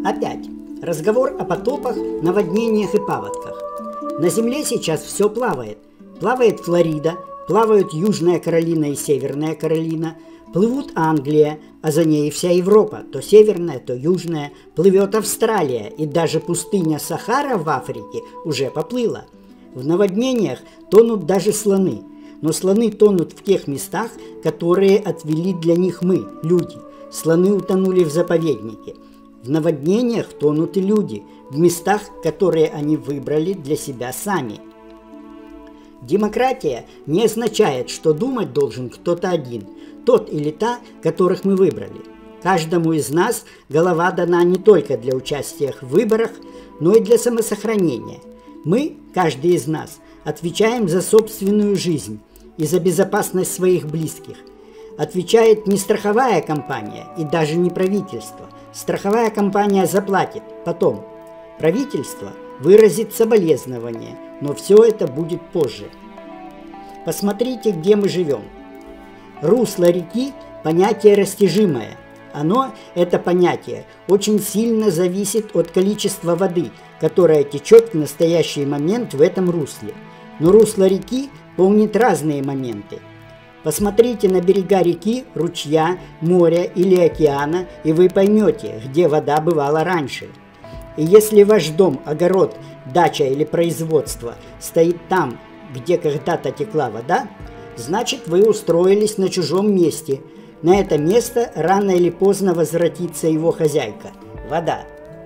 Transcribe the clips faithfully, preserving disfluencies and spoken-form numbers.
Опять разговор о потопах, наводнениях и паводках. На Земле сейчас все плавает. Плавает Флорида, плавают Южная Каролина и Северная Каролина, плывут Англия, а за ней вся Европа, то северная, то южная, плывет Австралия, и даже пустыня Сахара в Африке уже поплыла. В наводнениях тонут даже слоны, но слоны тонут в тех местах, которые отвели для них мы, люди. Слоны утонули в заповеднике. В наводнениях тонут и люди, в местах, которые они выбрали для себя сами. Демократия не означает, что думать должен кто-то один, тот или та, которых мы выбрали. Каждому из нас голова дана не только для участия в выборах, но и для самосохранения. Мы, каждый из нас, отвечаем за собственную жизнь и за безопасность своих близких. Отвечает не страховая компания и даже не правительство. Страховая компания заплатит потом. Правительство выразит соболезнования, но все это будет позже. Посмотрите, где мы живем. Русло реки – понятие растяжимое. Оно, это понятие, очень сильно зависит от количества воды, которая течет в настоящий момент в этом русле. Но русло реки помнит разные моменты. Посмотрите на берега реки, ручья, моря или океана, и вы поймете, где вода бывала раньше. И если ваш дом, огород, дача или производство стоит там, где когда-то текла вода, значит, вы устроились на чужом месте. На это место рано или поздно возвратится его хозяйка – вода.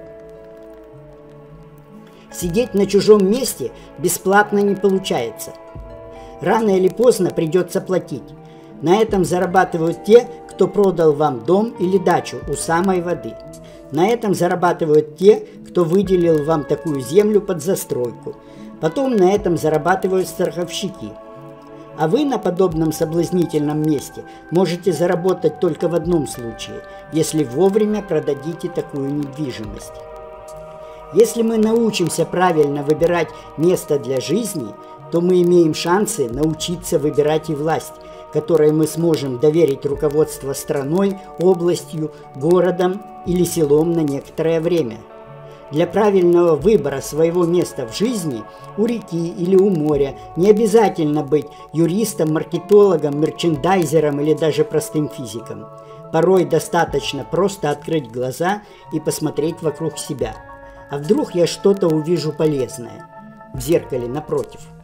Сидеть на чужом месте бесплатно не получается. Рано или поздно придется платить. На этом зарабатывают те, кто продал вам дом или дачу у самой воды. На этом зарабатывают те, кто выделил вам такую землю под застройку. Потом на этом зарабатывают страховщики. А вы на подобном соблазнительном месте можете заработать только в одном случае, если вовремя продадите такую недвижимость. Если мы научимся правильно выбирать место для жизни, то мы имеем шансы научиться выбирать и власть, которой мы сможем доверить руководство страной, областью, городом или селом на некоторое время. Для правильного выбора своего места в жизни у реки или у моря не обязательно быть юристом, маркетологом, мерчендайзером или даже простым физиком. Порой достаточно просто открыть глаза и посмотреть вокруг себя. А вдруг я что-то увижу полезное в зеркале напротив?